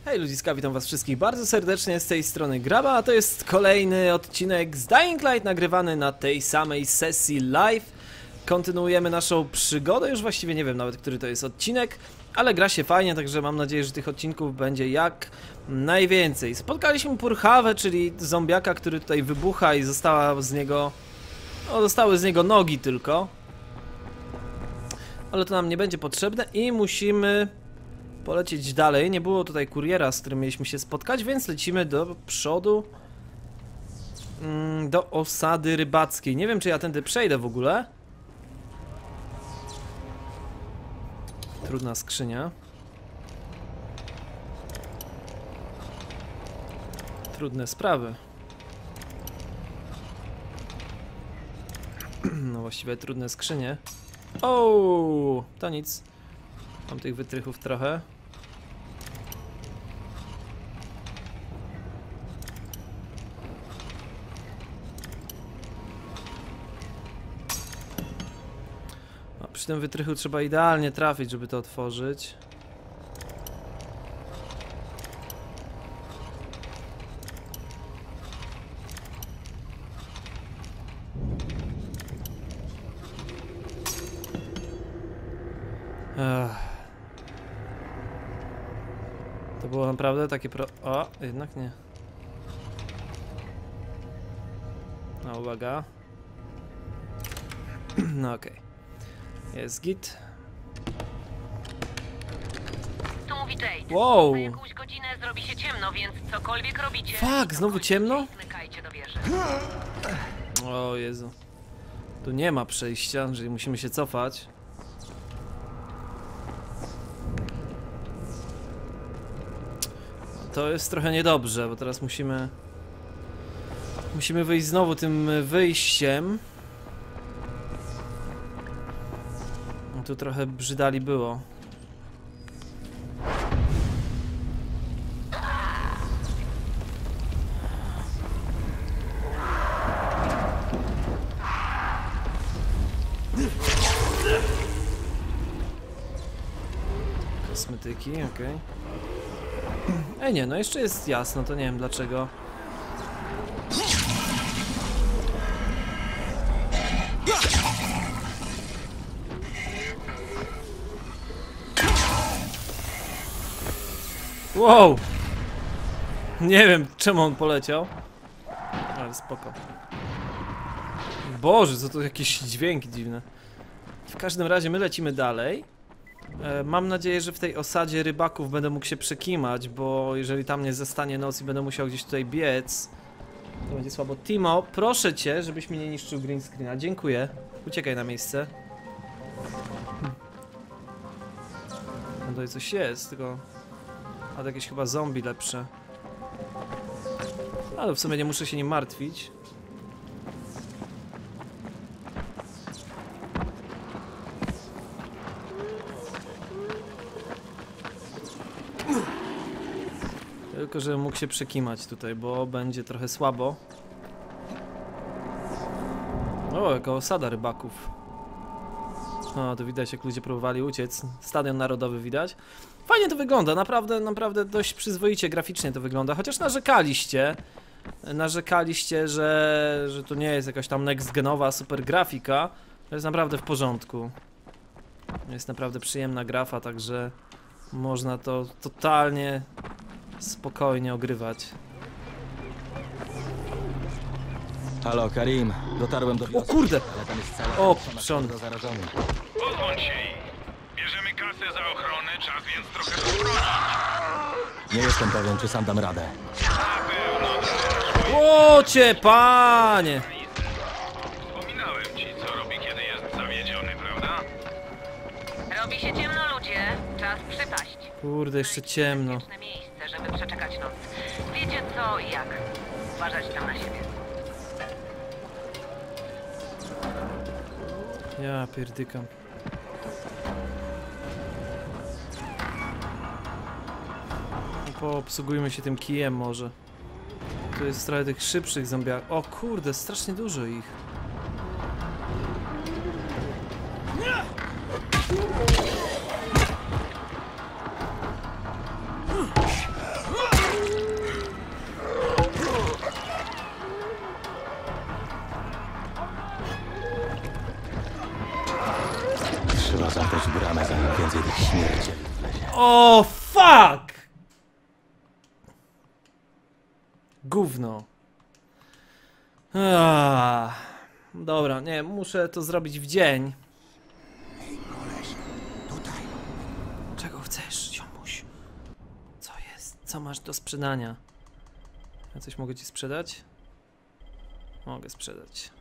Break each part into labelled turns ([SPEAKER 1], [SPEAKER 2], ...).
[SPEAKER 1] Hej ludziska, witam was wszystkich bardzo serdecznie z tej strony Graba, a to jest kolejny odcinek z Dying Light nagrywany na tej samej sesji live. Kontynuujemy naszą przygodę, już właściwie nie wiem nawet, który to jest odcinek, ale gra się fajnie, także mam nadzieję, że tych odcinków będzie jak najwięcej. Spotkaliśmy Purchawę, czyli zombiaka, który tutaj wybucha i została z niego... No, zostały z niego nogi tylko. Ale to nam nie będzie potrzebne i musimy polecieć dalej. Nie było tutaj kuriera, z którym mieliśmy się spotkać, więc lecimy do przodu. Do osady rybackiej. Nie wiem, czy ja tędy przejdę w ogóle. Trudna skrzynia. Trudne sprawy. No właściwie trudne skrzynie. O, to nic. Mam tych wytrychów trochę. No, przy tym wytrychu trzeba idealnie trafić, żeby to otworzyć. To było naprawdę takie O, jednak nie. No, uwaga. No okej. Jest git.
[SPEAKER 2] Tu mówi Jade.
[SPEAKER 1] Wow!
[SPEAKER 2] Za jakąś godzinę zrobi się ciemno, więc cokolwiek robicie...
[SPEAKER 1] Fuck, znowu ciemno?
[SPEAKER 2] Zmykajcie do wieży.
[SPEAKER 1] O Jezu. Tu nie ma przejścia, czyli musimy się cofać. To jest trochę niedobrze, bo teraz musimy wyjść znowu tym wyjściem. Tu trochę brzydali było. Kosmetyki, okej. Ej nie, no jeszcze jest jasno, to nie wiem dlaczego. Wow! Nie wiem czemu on poleciał. Ale spoko. Boże, co to jakieś dźwięki dziwne. W każdym razie my lecimy dalej. Mam nadzieję, że w tej osadzie rybaków będę mógł się przekimać, bo jeżeli tam nie zastanie noc i będę musiał gdzieś tutaj biec, to będzie słabo. Timo, proszę cię, żebyś mi nie niszczył green screena. Dziękuję. Uciekaj na miejsce. No tutaj coś jest, tylko... A to jakieś chyba zombie lepsze. Ale w sumie nie muszę się nim martwić. Tylko żebym mógł się przekimać tutaj, bo będzie trochę słabo. O, jaka osada rybaków. O, tu widać, jak ludzie próbowali uciec. Stadion Narodowy widać. Fajnie to wygląda, naprawdę dość przyzwoicie graficznie to wygląda. Chociaż narzekaliście, że to nie jest jakaś tam next-genowa super grafika. To jest naprawdę w porządku. Jest naprawdę przyjemna grafa, także można to totalnie spokojnie ogrywać.
[SPEAKER 3] Halo, Karim. Dotarłem do
[SPEAKER 1] O
[SPEAKER 3] wioski,
[SPEAKER 1] kurde!
[SPEAKER 3] ale tam jest cała
[SPEAKER 1] O,
[SPEAKER 3] wioska na
[SPEAKER 1] przon.
[SPEAKER 3] świeżo zarażonych.
[SPEAKER 4] Pozbądź się jej. Bierzemy kasę za ochronę, czas więc trochę poprosić.
[SPEAKER 3] Nie jestem pewien, czy sam dam radę.
[SPEAKER 4] Na pewno dasz.
[SPEAKER 1] Łocie, panie!
[SPEAKER 4] Wspominałem ci, co robi, kiedy jest zawiedziony, prawda?
[SPEAKER 2] Robi się ciemno, ludzie. Czas przypaść.
[SPEAKER 1] Kurde, jeszcze ciemno.
[SPEAKER 2] Bezpieczne miejsce, żeby przeczekać noc. Wiecie co i jak. Uważać tam na siebie.
[SPEAKER 1] Ja pierdykam. Poobsługujmy się tym kijem może. Tu jest trochę tych szybszych zombiaków. O kurde, strasznie dużo ich.
[SPEAKER 3] Trzeba zamknąć bramę, zanim więcej tych śmiercieli wlezie.
[SPEAKER 1] O, fuck! Gówno. Dobra, nie, muszę to zrobić w dzień.
[SPEAKER 3] Tutaj.
[SPEAKER 1] Czego chcesz, ziomuś? Co jest? Co masz do sprzedania? Ja coś mogę ci sprzedać? Mogę sprzedać.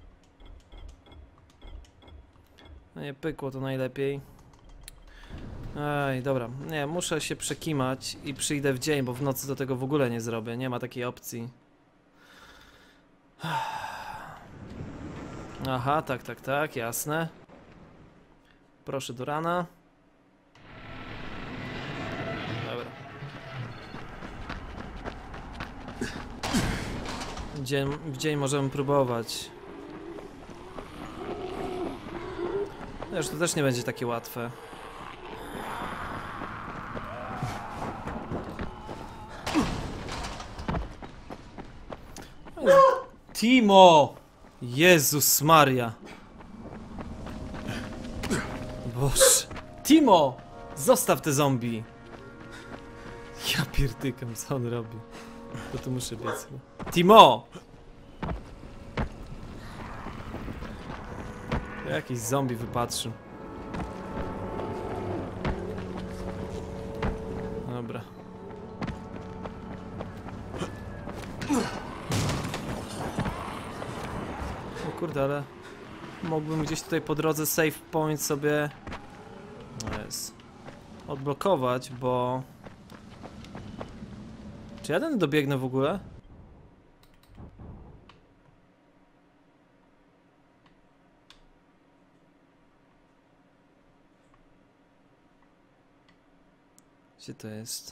[SPEAKER 1] No nie pykło to najlepiej. Ej, dobra. Nie, muszę się przekimać i przyjdę w dzień, bo w nocy do tego w ogóle nie zrobię. Nie ma takiej opcji. Aha, tak, jasne. Proszę do rana. Dobra. W dzień możemy próbować. Wiesz, to też nie będzie takie łatwe. Timo! Jezus Maria. Boże. Timo! Zostaw te zombie. Ja pierdykam, co on robi. Bo tu muszę biec. Timo! Jakiś zombie wypatrzył. Dobra. O kurde, ale mógłbym gdzieś tutaj po drodze save point sobie odblokować, bo... Czy ja ten dobiegnę w ogóle? Gdzie to jest?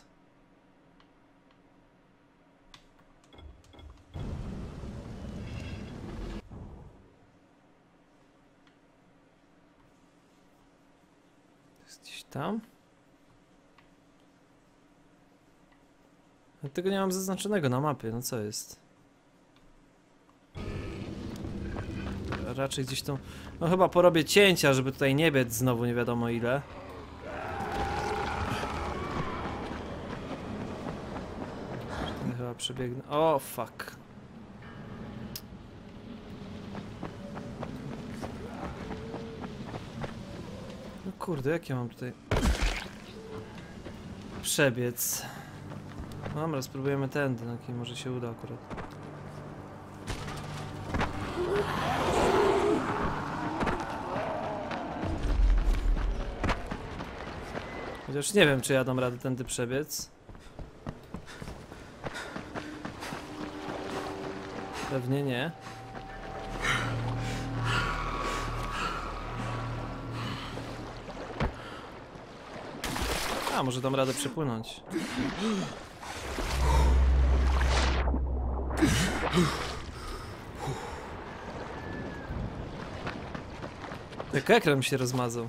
[SPEAKER 1] Jest gdzieś tam? Ja tego nie mam zaznaczonego na mapie, no co jest? Raczej gdzieś tu... No chyba porobię cięcia, żeby tutaj nie biec znowu nie wiadomo ile. Chyba przebiegnę. O, fuck. No kurde, jak ja mam tutaj przebiec? Dobra, spróbujemy tędy, no jaki może się uda akurat. Chociaż nie wiem, czy ja dam radę tędy przebiec. Pewnie nie. A, może dam radę przepłynąć. Jak ekran mi się rozmazał.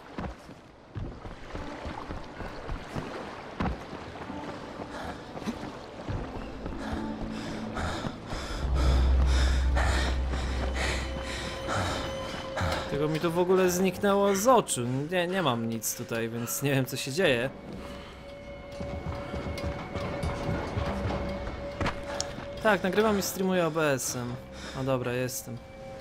[SPEAKER 1] Tego mi to w ogóle zniknęło z oczu. Nie mam nic tutaj, więc nie wiem co się dzieje. Tak, nagrywam i streamuję OBS-em. No dobra, jestem.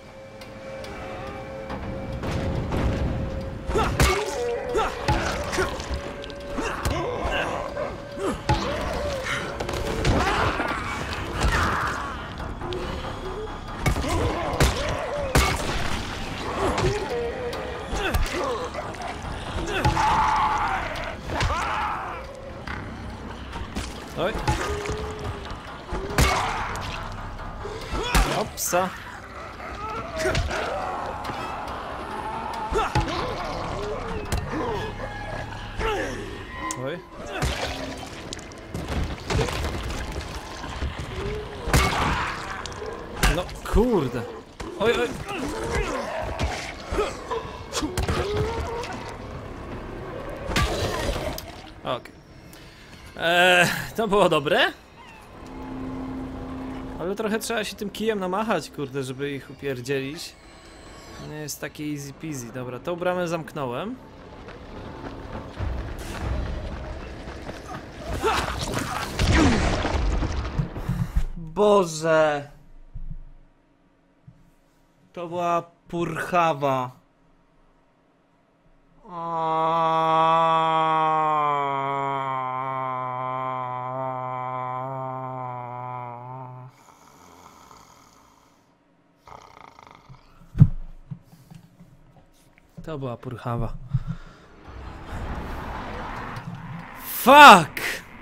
[SPEAKER 1] Oj. Opsa. Oj. No kurde. Oj, oj. Okej. To było dobre. Ale trochę trzeba się tym kijem namachać, kurde, żeby ich upierdzielić. Nie jest takie easy peasy. Dobra, tą bramę zamknąłem. Boże. To była purchawa. To była purchawa. Fuck!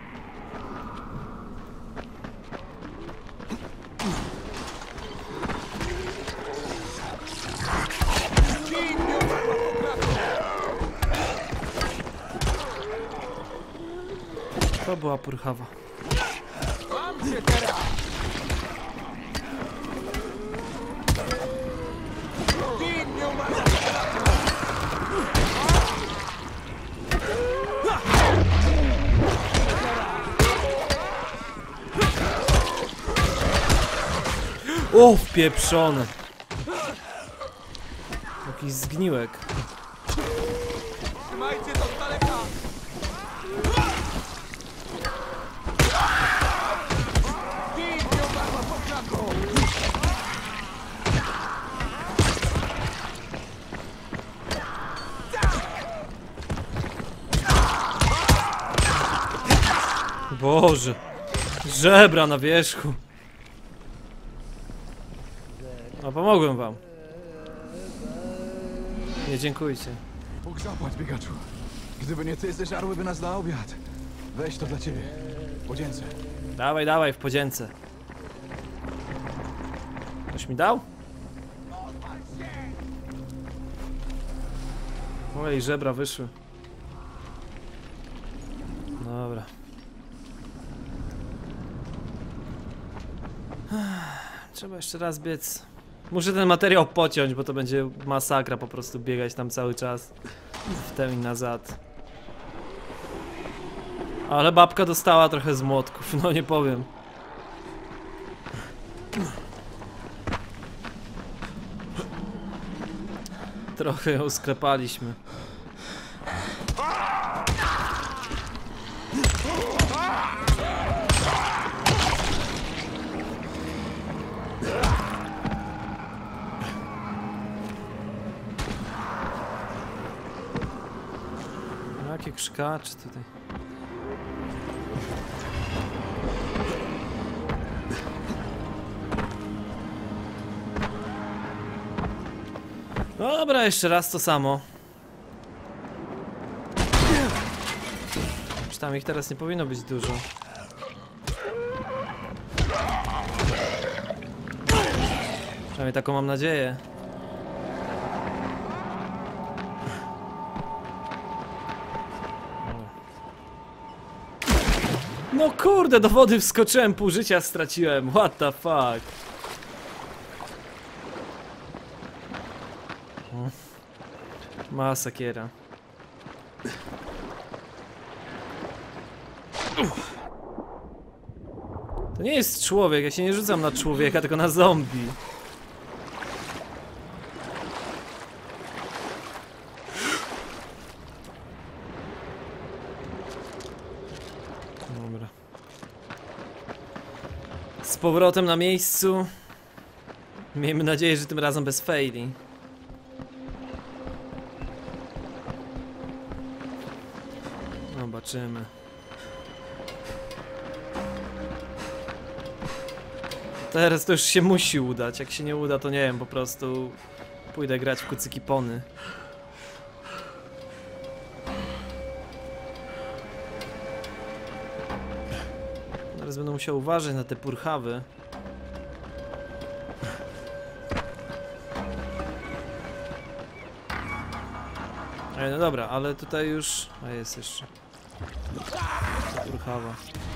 [SPEAKER 1] To była purchawa. O, wpieprzone. Jakiś zgniłek.
[SPEAKER 5] Trzymajcie to z daleka!
[SPEAKER 1] Boże. Żebra na wierzchu. No pomogłem wam. Nie dziękujcie.
[SPEAKER 5] Bóg zapłać, biegaczu. Gdyby nie ty, zeżarłyby nas na obiad. Weź to dla ciebie. Podzięce.
[SPEAKER 1] Dawaj, dawaj, w podzięce. Ktoś mi dał? Oj, żebra wyszły. Dobra. Trzeba jeszcze raz biec. Muszę ten materiał pociąć, bo to będzie masakra po prostu biegać tam cały czas. W tym i nazad. Ale babka dostała trochę z młotków, no nie powiem. Trochę ją sklepaliśmy. Jakie krzykacze tutaj. No dobra, jeszcze raz to samo. Już tam ich teraz nie powinno być dużo. Przynajmniej taką mam nadzieję. No kurde, do wody wskoczyłem, pół życia straciłem. What the fuck? Masakiera. To nie jest człowiek, ja się nie rzucam na człowieka, tylko na zombie. Dobra. Z powrotem na miejscu. Miejmy nadzieję, że tym razem bez faili. Zobaczymy. Teraz to już się musi udać. Jak się nie uda, to nie wiem, po prostu pójdę grać w kucyki pony. Teraz będę musiał uważać na te purchawy. No dobra, ale tutaj już... A jest jeszcze. Purchawa.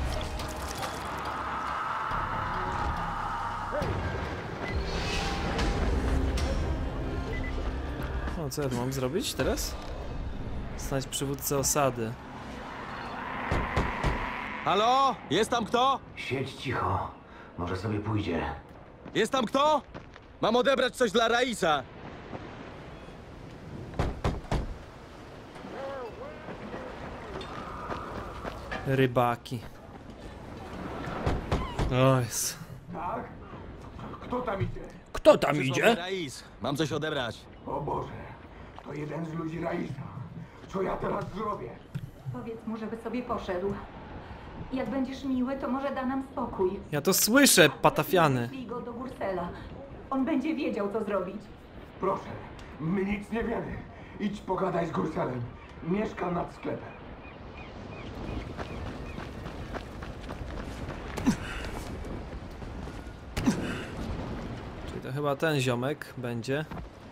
[SPEAKER 1] No co ja tu mam zrobić teraz? Znaleźć przywódcę osady.
[SPEAKER 5] Halo? Jest tam kto?
[SPEAKER 3] Siedź cicho. Może sobie pójdzie.
[SPEAKER 5] Jest tam kto? Mam odebrać coś dla Raisa.
[SPEAKER 1] Rybaki. O jest.
[SPEAKER 6] Tak? Kto tam idzie?
[SPEAKER 1] Kto tam idzie?
[SPEAKER 7] Rais, mam coś odebrać.
[SPEAKER 6] O Boże, to jeden z ludzi Raisa. Co ja teraz zrobię?
[SPEAKER 8] Powiedz mu, żeby sobie poszedł. Jak będziesz miły, to może da nam spokój.
[SPEAKER 1] Ja to słyszę, patafiany.
[SPEAKER 8] Wyślij go do Gursela. On będzie wiedział, co zrobić.
[SPEAKER 6] Proszę, my nic nie wiemy. Idź pogadaj z Gurselem. Mieszka nad sklepem.
[SPEAKER 1] Czyli to chyba ten ziomek będzie.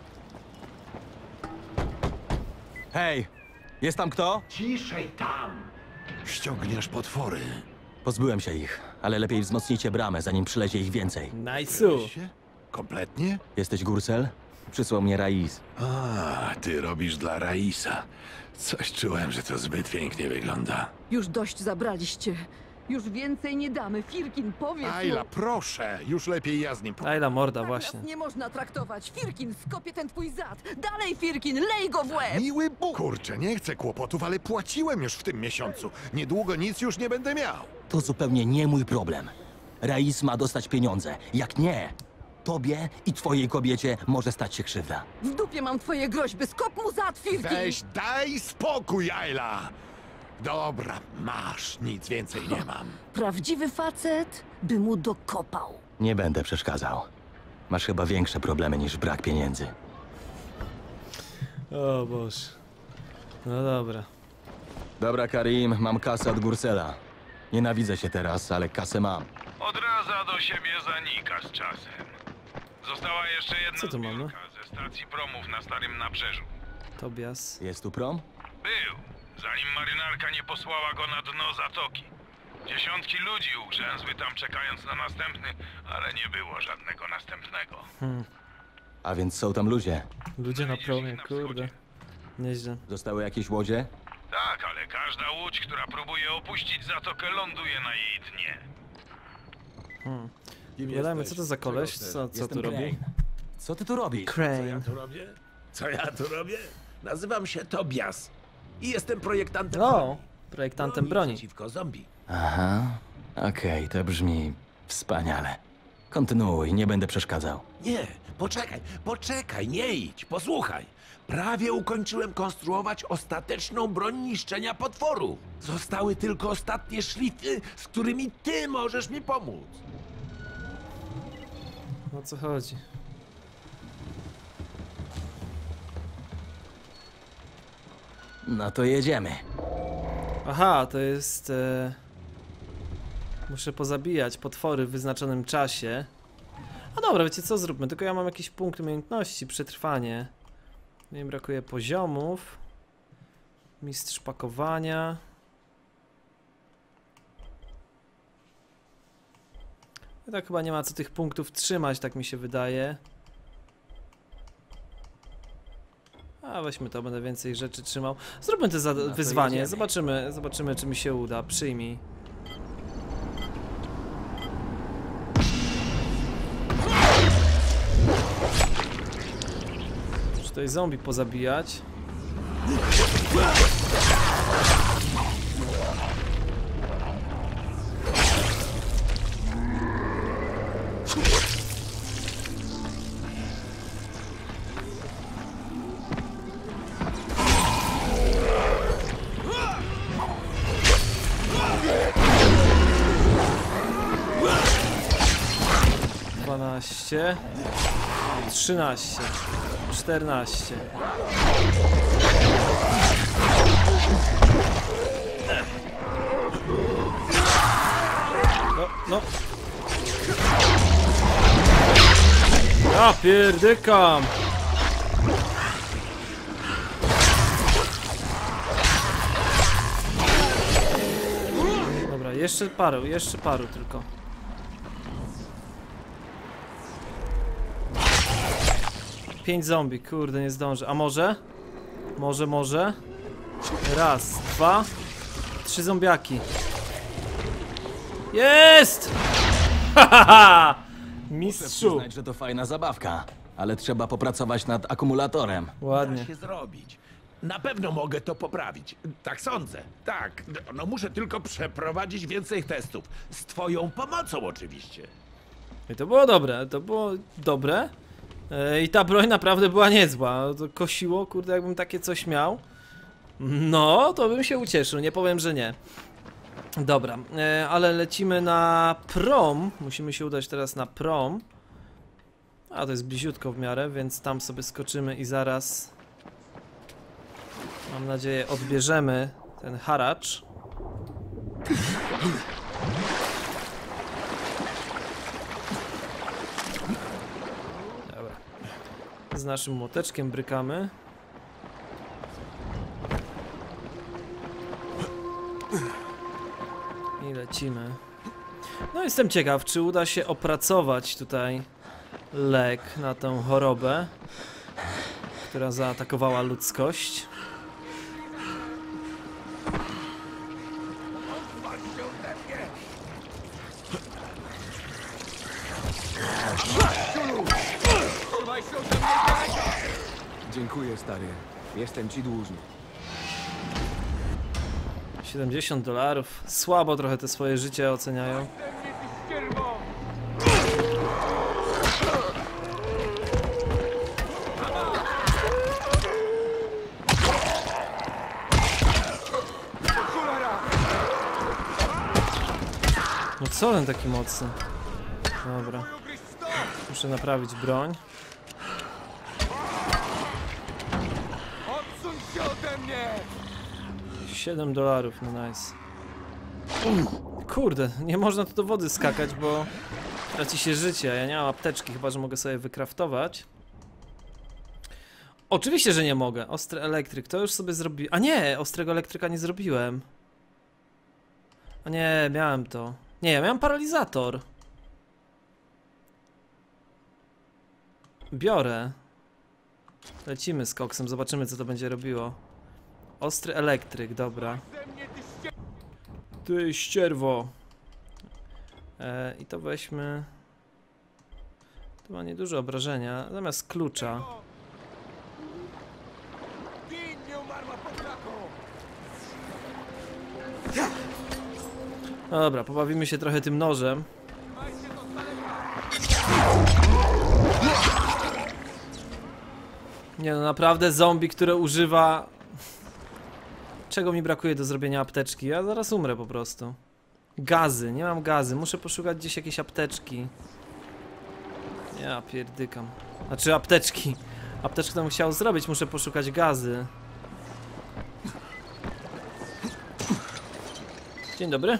[SPEAKER 7] Hej, jest tam kto?
[SPEAKER 6] Ciszej tam!
[SPEAKER 9] Ściągniesz potwory.
[SPEAKER 7] Pozbyłem się ich, ale lepiej wzmocnijcie bramę, zanim przylecie ich więcej.
[SPEAKER 1] Nice'u.
[SPEAKER 9] Się? Kompletnie?
[SPEAKER 7] Jesteś Gursel? Przysłał mnie Rais.
[SPEAKER 9] A, ty robisz dla Raisa. Coś czułem, że to zbyt pięknie wygląda.
[SPEAKER 10] Już dość zabraliście. Już więcej nie damy. Firkin, powiedz
[SPEAKER 9] Ayla,
[SPEAKER 10] mu.
[SPEAKER 9] proszę, już lepiej ja z nim
[SPEAKER 1] Ayla morda,
[SPEAKER 10] Tak
[SPEAKER 1] właśnie.
[SPEAKER 10] nas nie można traktować. Firkin, skopie ten twój zad. Dalej, Firkin, lej go w łeb.
[SPEAKER 9] Miły Bóg! Kurczę, nie chcę kłopotów, ale płaciłem już w tym miesiącu. Niedługo nic już nie będę miał.
[SPEAKER 7] To zupełnie nie mój problem. Rais ma dostać pieniądze. Jak nie, tobie i twojej kobiecie może stać się krzywda.
[SPEAKER 10] W dupie mam twoje groźby. Skop mu zad, Firkin.
[SPEAKER 9] Weź, daj spokój, Ayla! Dobra, masz, nic więcej nie mam.
[SPEAKER 10] Prawdziwy facet by mu dokopał.
[SPEAKER 7] Nie będę przeszkadzał. Masz chyba większe problemy niż brak pieniędzy.
[SPEAKER 1] O Boże. No dobra.
[SPEAKER 7] Dobra, Karim, mam kasę od Gursela. Nienawidzę się teraz, ale kasę mam.
[SPEAKER 4] Odradza do siebie zanika z czasem. Została jeszcze jedna
[SPEAKER 1] Co tu mamy?
[SPEAKER 4] zbiórka ze stacji promów na Starym Nabrzeżu.
[SPEAKER 1] Tobias.
[SPEAKER 7] Jest tu prom?
[SPEAKER 4] Był, zanim marynarka nie posłała go na dno zatoki. Dziesiątki ludzi ugrzęzły tam czekając na następny, ale nie było żadnego następnego.
[SPEAKER 7] A więc są tam ludzie.
[SPEAKER 1] Ludzie na promie,
[SPEAKER 4] Na wschodzie.
[SPEAKER 1] kurde. Nieźle.
[SPEAKER 7] Zostały jakieś łodzie?
[SPEAKER 4] Tak, ale każda łódź, która próbuje opuścić zatokę, ląduje na jej dnie.
[SPEAKER 1] Gadajmy, co to za koleś? Co
[SPEAKER 7] Jestem
[SPEAKER 1] tu robi?
[SPEAKER 7] Crane. Co ty tu robisz?
[SPEAKER 1] Crane.
[SPEAKER 11] Co ja tu robię? Nazywam się Tobias i jestem projektantem
[SPEAKER 1] O! Projektantem broni.
[SPEAKER 11] przeciwko zombie.
[SPEAKER 7] Aha, okej, to brzmi wspaniale. Kontynuuj, nie będę przeszkadzał.
[SPEAKER 11] Nie, poczekaj, nie idź, posłuchaj. Prawie ukończyłem konstruować ostateczną broń niszczenia potworów. Zostały tylko ostatnie szlify, z którymi ty możesz mi pomóc.
[SPEAKER 1] O co chodzi?
[SPEAKER 7] No to jedziemy.
[SPEAKER 1] Aha, to jest... Muszę pozabijać potwory w wyznaczonym czasie. No dobra, wiecie co, zróbmy. Tylko ja mam jakiś punkt umiejętności, przetrwanie. Mi brakuje poziomów. Mistrz pakowania. I tak chyba nie ma co tych punktów trzymać, tak mi się wydaje. A weźmy to, będę więcej rzeczy trzymał. Zróbmy to wyzwanie,
[SPEAKER 7] jedziemy.
[SPEAKER 1] zobaczymy czy mi się uda. Przyjmij. Muszę tutaj zombie pozabijać. Dwanaście, 13, 14. No. Ja pierdykam. Dobra, jeszcze paru tylko. Pięć zombie, kurde, nie zdążę. A może? Może. Raz, dwa, 3 zombiaki. Jest! Hahaha!
[SPEAKER 7] Muszę
[SPEAKER 1] Mistrzu!
[SPEAKER 7] przyznać, że to fajna zabawka, ale trzeba popracować nad akumulatorem.
[SPEAKER 1] Ładnie.
[SPEAKER 11] Da się zrobić. Na pewno mogę to poprawić. Tak sądzę. Tak, no muszę tylko przeprowadzić więcej testów. Z twoją pomocą oczywiście.
[SPEAKER 1] I to było dobre, to było dobre. I ta broń naprawdę była niezła. To kosiło, kurde, jakbym takie coś miał. No, to bym się ucieszył, nie powiem, że nie. Dobra, ale lecimy na prom. Musimy się udać teraz na prom. A to jest bliziutko w miarę, więc tam sobie skoczymy i zaraz, mam nadzieję, odbierzemy ten haracz. Dobra. Z naszym młoteczkiem brykamy. I lecimy. No jestem ciekaw, czy uda się opracować tutaj lek na tę chorobę, która zaatakowała ludzkość.
[SPEAKER 5] Dziękuję, stary. Jestem ci dłużny.
[SPEAKER 1] $70. Słabo trochę te swoje życie oceniają. No co on taki mocny? Dobra. Muszę naprawić broń.
[SPEAKER 6] Odsuń się ode mnie!
[SPEAKER 1] $7, no nice. Kurde, nie można tu do wody skakać, bo traci się życie. Ja nie mam apteczki, chyba że mogę sobie wykraftować. Oczywiście, że nie mogę. Ostry elektryk, to już sobie zrobiłem. A nie, ostrego elektryka nie zrobiłem. A nie, miałem to. Nie, ja miałem paralizator. Biorę. Lecimy z koksem, zobaczymy co to będzie robiło. Ostry elektryk, dobra. Ty ścierwo. I to weźmy. To ma nieduże obrażenia. Zamiast klucza. No dobra, pobawimy się trochę tym nożem. Nie no, naprawdę zombie, które używa... Czego mi brakuje do zrobienia apteczki? Ja zaraz umrę po prostu. Gazy, nie mam gazy, muszę poszukać gdzieś jakiejś apteczki. Ja pierdykam. Znaczy apteczki. Apteczkę to bym chciał zrobić, muszę poszukać gazy. Dzień dobry.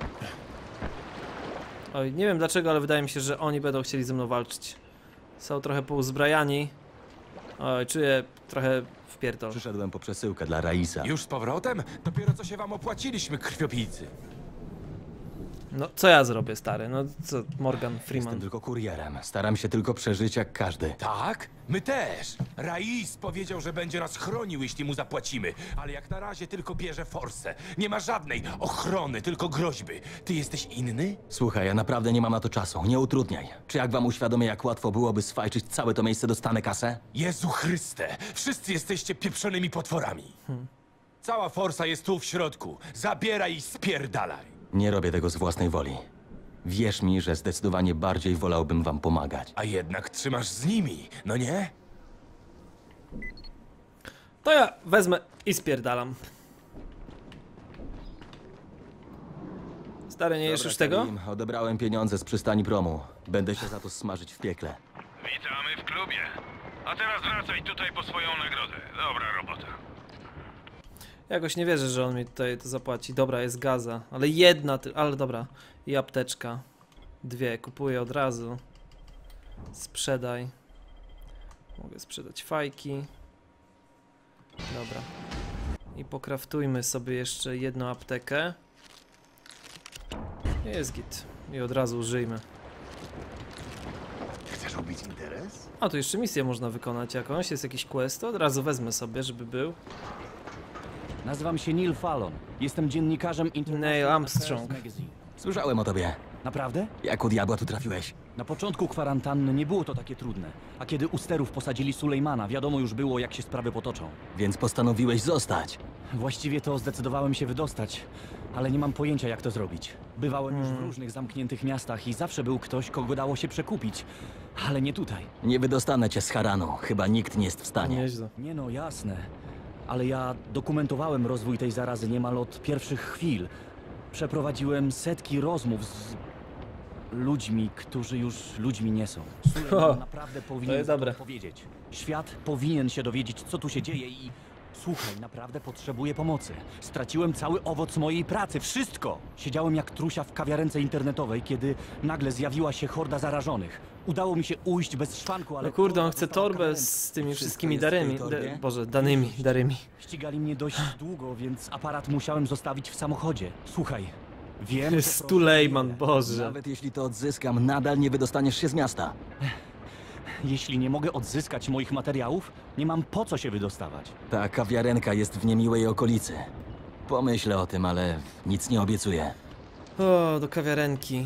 [SPEAKER 1] Oj, nie wiem dlaczego, ale wydaje mi się, że oni będą chcieli ze mną walczyć. Są trochę pouzbrajani. Oj, czuję trochę wpierdol.
[SPEAKER 7] Przyszedłem po przesyłkę dla Raisa.
[SPEAKER 12] Już z powrotem? Dopiero co się wam opłaciliśmy, krwiopijcy.
[SPEAKER 1] No, co ja zrobię, stary? No, co, Morgan Freeman.
[SPEAKER 7] Jestem tylko kurierem. Staram się tylko przeżyć jak każdy.
[SPEAKER 12] Tak? My też. Rais powiedział, że będzie nas chronił, jeśli mu zapłacimy. Ale jak na razie tylko bierze forsę. Nie ma żadnej ochrony, tylko groźby. Ty jesteś inny?
[SPEAKER 7] Słuchaj, ja naprawdę nie mam na to czasu. Nie utrudniaj. Czy jak wam uświadomię, jak łatwo byłoby sfajczyć całe to miejsce, dostanę kasę?
[SPEAKER 12] Jezu Chryste! Wszyscy jesteście pieprzonymi potworami. Cała forsa jest tu w środku. Zabieraj i spierdalaj.
[SPEAKER 7] Nie robię tego z własnej woli. Wierz mi, że zdecydowanie bardziej wolałbym wam pomagać.
[SPEAKER 12] A jednak trzymasz z nimi, no nie?
[SPEAKER 1] To ja wezmę i spierdalam. Stary, nie jesz już tego?
[SPEAKER 7] Karim, odebrałem pieniądze z przystani promu. Będę się za to smażyć w piekle.
[SPEAKER 4] Witamy w klubie. A teraz wracaj tutaj po swoją nagrodę. Dobra robota.
[SPEAKER 1] Jakoś nie wierzę, że on mi tutaj to zapłaci. Dobra, jest gaza, ale jedna, ale dobra. I apteczka. 2, kupuję od razu. Sprzedaj. Mogę sprzedać fajki. Dobra. I pokraftujmy sobie jeszcze jedną aptekę. Jest git. I od razu użyjmy.
[SPEAKER 9] Chcesz robić interes?
[SPEAKER 1] A, tu jeszcze misję można wykonać jakąś. Jest jakiś quest, to od razu wezmę sobie, żeby był.
[SPEAKER 13] Nazywam się Neil Fallon. Jestem dziennikarzem
[SPEAKER 1] Neil Armstrong.
[SPEAKER 7] Słyszałem o tobie.
[SPEAKER 13] Naprawdę?
[SPEAKER 7] Jak u diabła tu trafiłeś?
[SPEAKER 13] Na początku kwarantanny nie było to takie trudne, a kiedy u sterów posadzili Sulejmana, wiadomo już było, jak się sprawy potoczą.
[SPEAKER 7] Więc postanowiłeś zostać.
[SPEAKER 13] Właściwie to zdecydowałem się wydostać, ale nie mam pojęcia, jak to zrobić. Bywałem już w różnych zamkniętych miastach i zawsze był ktoś, kogo dało się przekupić, ale nie tutaj.
[SPEAKER 7] Nie wydostanę cię z Haranu, chyba nikt nie jest w stanie.
[SPEAKER 1] Nieźle.
[SPEAKER 13] Nie no, jasne. Ale ja dokumentowałem rozwój tej zarazy niemal od pierwszych chwil. Przeprowadziłem setki rozmów z ludźmi, którzy już ludźmi nie są. Sulejman naprawdę powinien to powiedzieć. Świat powinien się dowiedzieć, co tu się dzieje i... Słuchaj, naprawdę potrzebuję pomocy. Straciłem cały owoc mojej pracy, wszystko! Siedziałem jak trusia w kawiarence internetowej, kiedy nagle zjawiła się horda zarażonych. Udało mi się ujść bez szwanku, ale...
[SPEAKER 1] No kurde, on chce torbę z tymi wszystkimi danymi. Danymi.
[SPEAKER 13] Ścigali mnie dość długo, więc aparat musiałem zostawić w samochodzie. Słuchaj, wiem,
[SPEAKER 1] jest Sulejman, Boże.
[SPEAKER 7] Nawet jeśli to odzyskam, nadal nie wydostaniesz się z miasta.
[SPEAKER 13] Jeśli nie mogę odzyskać moich materiałów, nie mam po co się wydostawać.
[SPEAKER 7] Ta kawiarenka jest w niemiłej okolicy. Pomyślę o tym, ale nic nie obiecuję.
[SPEAKER 1] O, do kawiarenki.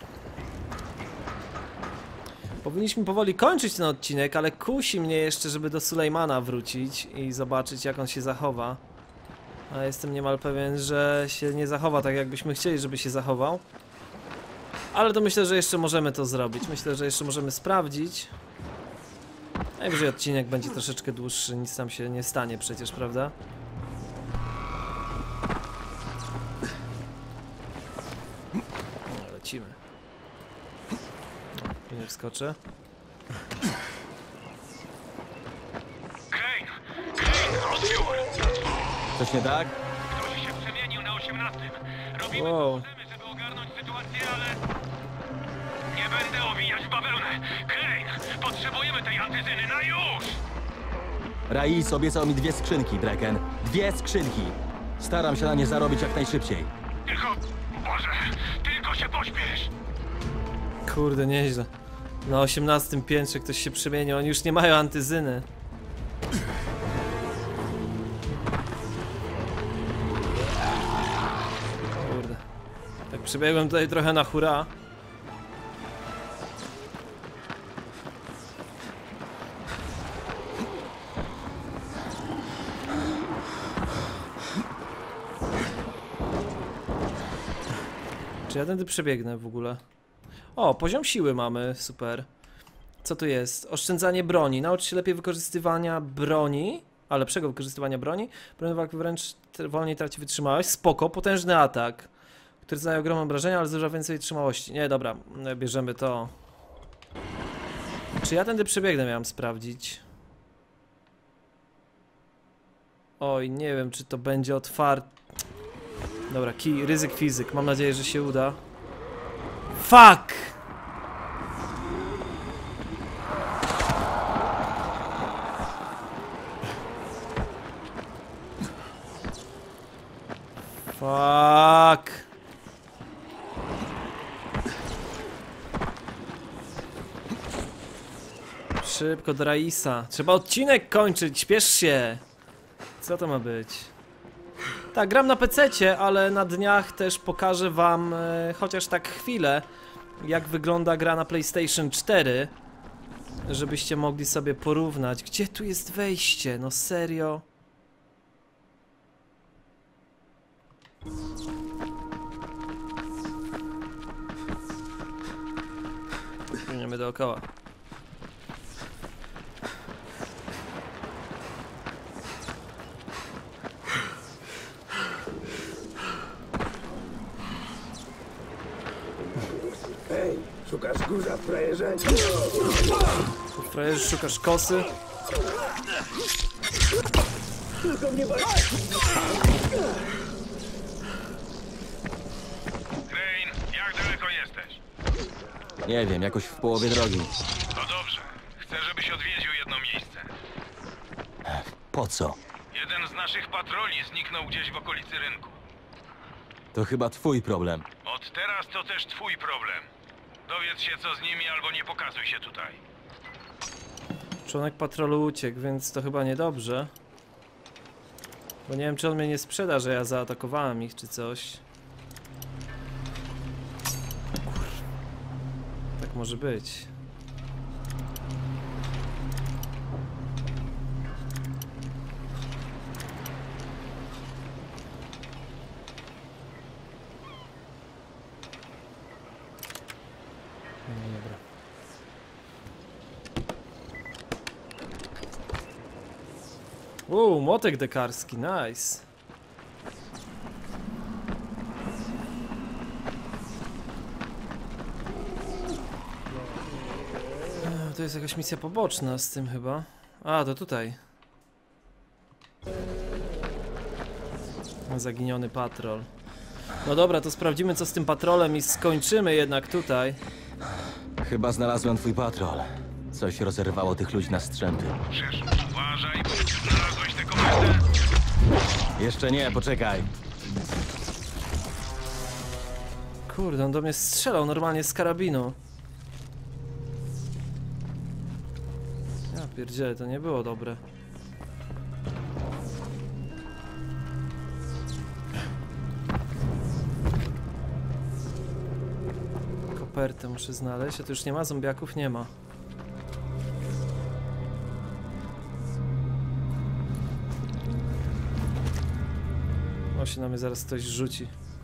[SPEAKER 1] Powinniśmy powoli kończyć ten odcinek, ale kusi mnie jeszcze, żeby do Sulejmana wrócić i zobaczyć, jak on się zachowa. A jestem niemal pewien, że się nie zachowa tak, jakbyśmy chcieli, żeby się zachował. Ale to myślę, że jeszcze możemy to zrobić. Myślę, że jeszcze możemy sprawdzić. Najwyżej odcinek będzie troszeczkę dłuższy, nic tam się nie stanie przecież, prawda? No, lecimy. Nie wskoczę.
[SPEAKER 4] Crane, odbiór!
[SPEAKER 7] Coś nie tak?
[SPEAKER 4] Ktoś się przemienił na 18. Robimy co możemy, żeby ogarnąć sytuację, ale... Nie będę owijać w bawełnę! Crane, potrzebujemy tej antyzyny na już!
[SPEAKER 7] Rais obiecał mi 2 skrzynki, Draken. 2 skrzynki. Staram się na nie zarobić jak najszybciej.
[SPEAKER 4] Tylko... Boże, tylko się pośpiesz!
[SPEAKER 1] Kurde, nieźle. Na 18 piętrze ktoś się przemienił, oni już nie mają antyzyny. Kurde. Tak przybiegłem tutaj trochę na hura. Czy ja tędy przebiegnę w ogóle? O, poziom siły mamy, super. Co tu jest? Oszczędzanie broni. Naucz się lepiej wykorzystywania broni. A lepszego wykorzystywania broni. Broń walki wręcz wolniej traci wytrzymałość. Spoko, potężny atak, który zadaje ogromne obrażenia, ale zużywa więcej wytrzymałości. Nie, dobra, bierzemy to. Czy ja tędy przebiegnę, miałem sprawdzić. Oj, nie wiem, czy to będzie otwarte. Dobra, ryzyk fizyk. Mam nadzieję, że się uda. Fuck! Fuck! Szybko do Raisa. Trzeba odcinek kończyć, śpiesz się! Co to ma być? Tak, gram na PC-cie, ale na dniach też pokażę wam, chociaż tak chwilę, jak wygląda gra na PlayStation 4, żebyście mogli sobie porównać. Gdzie tu jest wejście? No serio? Biegniemy dookoła.
[SPEAKER 6] Ej, szukasz górza w frajerze?
[SPEAKER 1] W frajerze szukasz kosy?
[SPEAKER 6] Tylko mnie bali!
[SPEAKER 4] Crane, jak daleko jesteś?
[SPEAKER 7] Nie wiem, jakoś w połowie drogi.
[SPEAKER 4] To dobrze. Chcę, żebyś odwiedził jedno miejsce.
[SPEAKER 7] Po co?
[SPEAKER 4] Jeden z naszych patroli zniknął gdzieś w okolicy rynku.
[SPEAKER 7] To chyba twój problem.
[SPEAKER 4] Od teraz to też twój problem. Dowiedz się, co z nimi, albo nie pokazuj się tutaj.
[SPEAKER 1] Członek patrolu uciekł, więc to chyba niedobrze. Bo nie wiem, czy on mnie nie sprzeda, że ja zaatakowałem ich, czy coś. Tak może być. Młotek dekarski, nice. To jest jakaś misja poboczna z tym chyba. A, to tutaj. Zaginiony patrol. No dobra, to sprawdzimy co z tym patrolem i skończymy jednak tutaj.
[SPEAKER 7] Chyba znalazłem twój patrol. Coś rozerwało tych ludzi na strzępy.
[SPEAKER 4] Uważaj, bo znalazłeś tę kopertę?
[SPEAKER 7] Jeszcze nie, poczekaj.
[SPEAKER 1] Kurde, on do mnie strzelał normalnie z karabinu. Ja pierdzielę, to nie było dobre. Kopertę muszę znaleźć, a tu już nie ma zombiaków? Nie ma. O, się na mnie zaraz ktoś rzuci.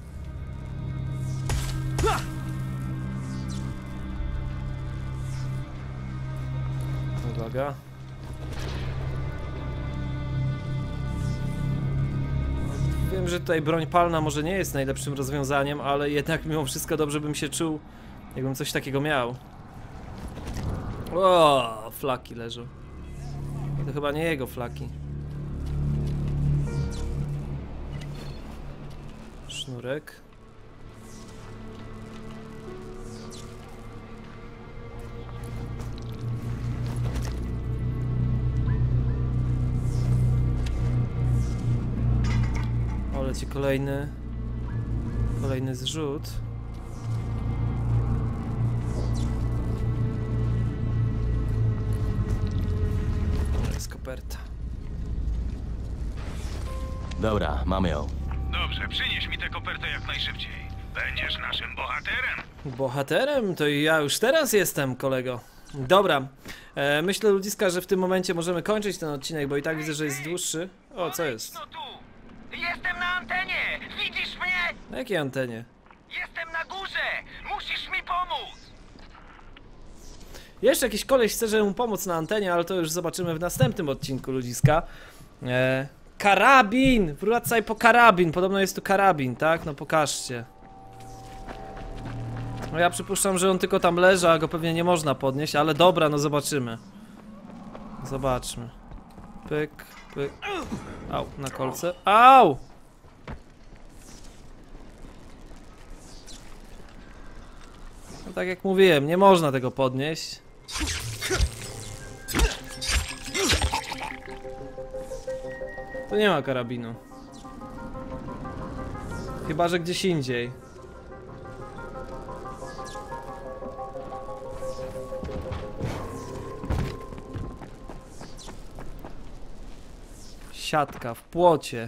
[SPEAKER 1] Uwaga. Wiem, że tutaj broń palna może nie jest najlepszym rozwiązaniem, ale jednak mimo wszystko dobrze bym się czuł, jakbym coś takiego miał. O, flaki leżą. To chyba nie jego flaki. Sznurek. O, leci kolejny zrzut. To jest koperta.
[SPEAKER 7] Dobra, mamy ją.
[SPEAKER 4] Dobrze, przynieś mi tę kopertę jak najszybciej. Będziesz naszym bohaterem.
[SPEAKER 1] Bohaterem? To ja już teraz jestem, kolego. Dobra, myślę, ludziska, że w tym momencie możemy kończyć ten odcinek, bo i tak widzę, że jest dłuższy. O, co jest?
[SPEAKER 4] No tu! Jestem na antenie! Widzisz mnie?
[SPEAKER 1] Na jakiej antenie?
[SPEAKER 4] Jestem na górze! Musisz mi pomóc!
[SPEAKER 1] Jeszcze jakiś koleś chce, żeby mu pomóc na antenie, ale to już zobaczymy w następnym odcinku, ludziska. Karabin! Wracaj po karabin! Podobno jest tu karabin, tak? No pokażcie. No ja przypuszczam, że on tylko tam leży, a go pewnie nie można podnieść, ale dobra, no zobaczymy. Zobaczmy. Pyk, pyk. Au, na kolce. Au! No tak jak mówiłem, nie można tego podnieść. Tu nie ma karabinu. Chyba że gdzieś indziej. Siatka w płocie.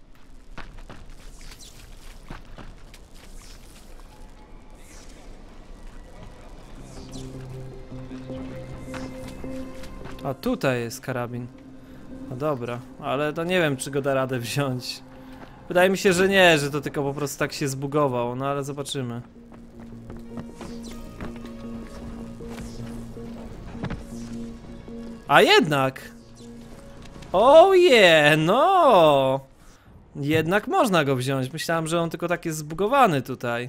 [SPEAKER 1] A tutaj jest karabin. No dobra, ale to nie wiem, czy go da radę wziąć. Wydaje mi się, że nie, że to tylko po prostu tak się zbugował, no ale zobaczymy. A jednak! Oh yeah, no! Jednak można go wziąć. Myślałem, że on tylko tak jest zbugowany tutaj.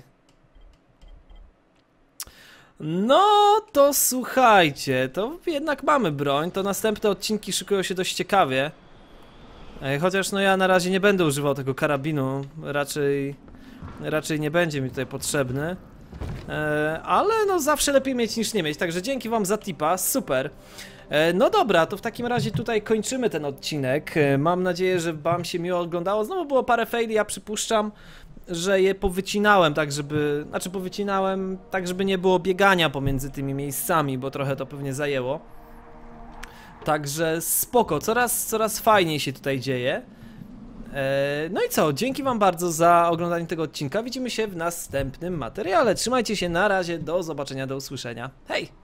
[SPEAKER 1] No to słuchajcie, to jednak mamy broń. To następne odcinki szykują się dość ciekawie. Chociaż no ja na razie nie będę używał tego karabinu. Raczej nie będzie mi tutaj potrzebny. Ale no zawsze lepiej mieć niż nie mieć. Także dzięki wam za tipa, super. No dobra, to w takim razie tutaj kończymy ten odcinek. Mam nadzieję, że wam się miło oglądało. Znowu było parę faili, ja przypuszczam, że je powycinałem tak, żeby... Znaczy powycinałem tak, żeby nie było biegania pomiędzy tymi miejscami, bo trochę to pewnie zajęło. Także spoko, coraz fajniej się tutaj dzieje. No i co, dzięki wam bardzo za oglądanie tego odcinka, widzimy się w następnym materiale. Trzymajcie się, na razie, do zobaczenia, do usłyszenia. Hej!